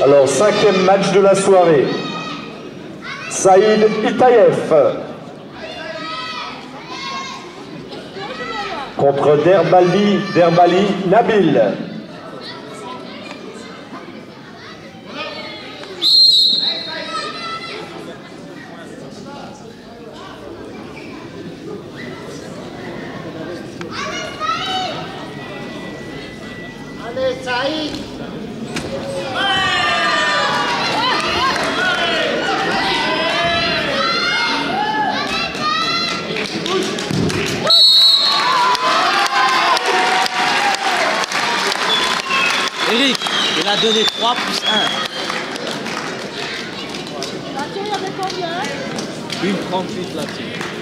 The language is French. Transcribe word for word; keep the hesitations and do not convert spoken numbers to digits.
Alors, cinquième match de la soirée. Saïd Itaïef contre Derbali, Derbali Nabil. Allez, Saïd! Eric, il a donné trois plus un. La tire, il y avait combien? Une trente-huit là-dessus.